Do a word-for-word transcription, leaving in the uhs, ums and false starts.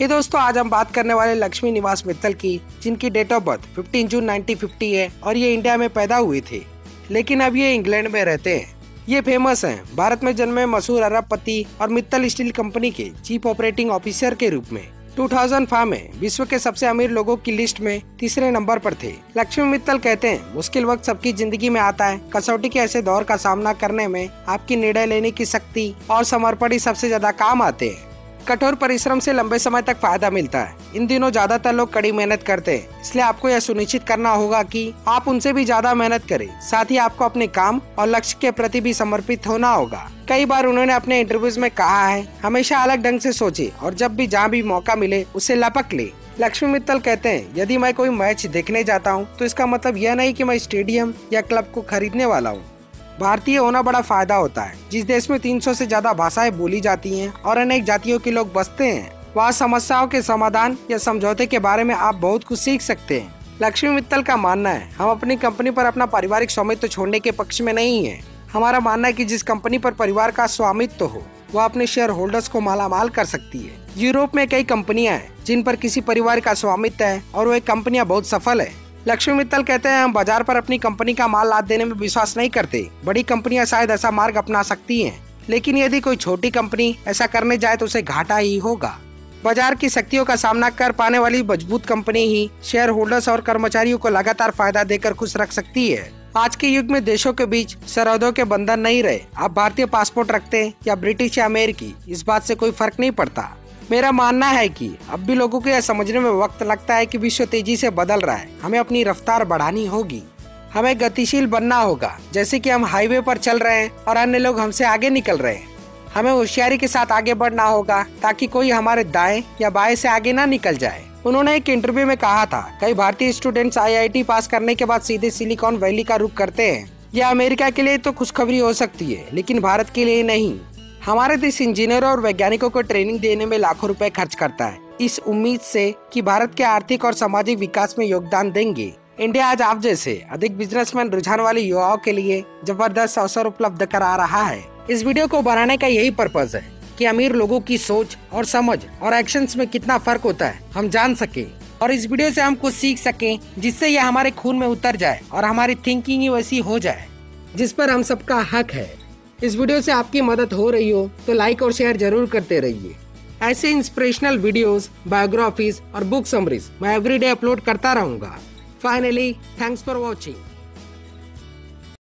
हे दोस्तों, आज हम बात करने वाले लक्ष्मी निवास मित्तल की, जिनकी डेट ऑफ बर्थ पंद्रह जून उन्नीस सौ पचास है और ये इंडिया में पैदा हुए थे, लेकिन अब ये इंग्लैंड में रहते हैं। ये फेमस हैं भारत में जन्मे मशहूर अरबपति और मित्तल स्टील कंपनी के चीफ ऑपरेटिंग ऑफिसर के रूप में दो हज़ार पाँच में विश्व के सबसे अमीर लोगों की लिस्ट में तीसरे नंबर पर थे। लक्ष्मी मित्तल कहते हैं, मुश्किल वक्त सबकी जिंदगी में आता है। कसौटी के ऐसे दौर का सामना करने में आपकी निर्णय लेने की शक्ति और समर्पण ही सबसे ज्यादा काम आते हैं। कठोर परिश्रम से लंबे समय तक फायदा मिलता है। इन दिनों ज्यादातर लोग कड़ी मेहनत करते हैं, इसलिए आपको यह सुनिश्चित करना होगा कि आप उनसे भी ज्यादा मेहनत करें। साथ ही आपको अपने काम और लक्ष्य के प्रति भी समर्पित होना होगा। कई बार उन्होंने अपने इंटरव्यूज में कहा है, हमेशा अलग ढंग से सोचे और जब भी जहाँ भी मौका मिले उसे लपक ले। लक्ष्मी मित्तल कहते हैं, यदि मैं कोई मैच देखने जाता हूँ तो इसका मतलब यह नहीं कि मैं स्टेडियम या क्लब को खरीदने वाला हूँ। भारतीय होना बड़ा फायदा होता है। जिस देश में तीन सौ से ज्यादा भाषाएं बोली जाती हैं और अनेक जातियों के लोग बसते हैं, वहाँ समस्याओं के समाधान या समझौते के बारे में आप बहुत कुछ सीख सकते हैं। लक्ष्मी मित्तल का मानना है, हम अपनी कंपनी पर अपना पारिवारिक स्वामित्व छोड़ने के पक्ष में नहीं है। हमारा मानना है कि जिस कंपनी पर परिवार का स्वामित्व हो वह अपने शेयर होल्डर्स को मालामाल कर सकती है। यूरोप में कई कंपनियां हैं जिन पर किसी परिवार का स्वामित्व है और वे कंपनियां बहुत सफल है। लक्ष्मी मित्तल कहते हैं, हम बाजार पर अपनी कंपनी का माल लाद देने में विश्वास नहीं करते। बड़ी कंपनियां शायद ऐसा मार्ग अपना सकती हैं, लेकिन यदि कोई छोटी कंपनी ऐसा करने जाए तो उसे घाटा ही होगा। बाजार की शक्तियों का सामना कर पाने वाली मजबूत कंपनी ही शेयर होल्डर्स और कर्मचारियों को लगातार फायदा देकर खुश रख सकती है। आज के युग में देशों के बीच सरहदों के बंधन नहीं रहे। आप भारतीय पासपोर्ट रखते हैं या ब्रिटिश या अमेरिकी, इस बात से कोई फर्क नहीं पड़ता। मेरा मानना है कि अब भी लोगों को यह समझने में वक्त लगता है कि विश्व तेजी से बदल रहा है। हमें अपनी रफ्तार बढ़ानी होगी। हमें गतिशील बनना होगा, जैसे कि हम हाईवे पर चल रहे हैं और अन्य लोग हमसे आगे निकल रहे हैं। हमें होशियारी के साथ आगे बढ़ना होगा ताकि कोई हमारे दाएं या बाएं से आगे ना निकल जाए। उन्होंने एक इंटरव्यू में कहा था, कई भारतीय students I I T pass करने के बाद सीधे सिलिकॉन वैली का रुख करते हैं। यह अमेरिका के लिए तो खुशखबरी हो सकती है, लेकिन भारत के लिए नहीं। हमारे देश इंजीनियरों और वैज्ञानिकों को ट्रेनिंग देने में लाखों रुपए खर्च करता है, इस उम्मीद से कि भारत के आर्थिक और सामाजिक विकास में योगदान देंगे। इंडिया आज आप जैसे अधिक बिजनेसमैन रुझान वाले युवाओं के लिए जबरदस्त अवसर उपलब्ध करा रहा है। इस वीडियो को बनाने का यही पर्पज है कि अमीर लोगों की सोच और समझ और एक्शंस में कितना फर्क होता है हम जान सके, और इस वीडियो से हम कुछ सीख सकें जिससे यह हमारे खून में उतर जाए और हमारी थिंकिंग ही वैसी हो जाए जिस पर हम सबका हक है। इस वीडियो से आपकी मदद हो रही हो तो लाइक और शेयर जरूर करते रहिए। ऐसे इंस्पिरेशनल वीडियोस, बायोग्राफीज और बुक समरीज मैं एवरीडे अपलोड करता रहूंगा। Finally, thanks for watching.